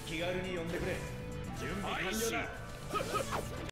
気軽に呼んでくれ。準備完了だ。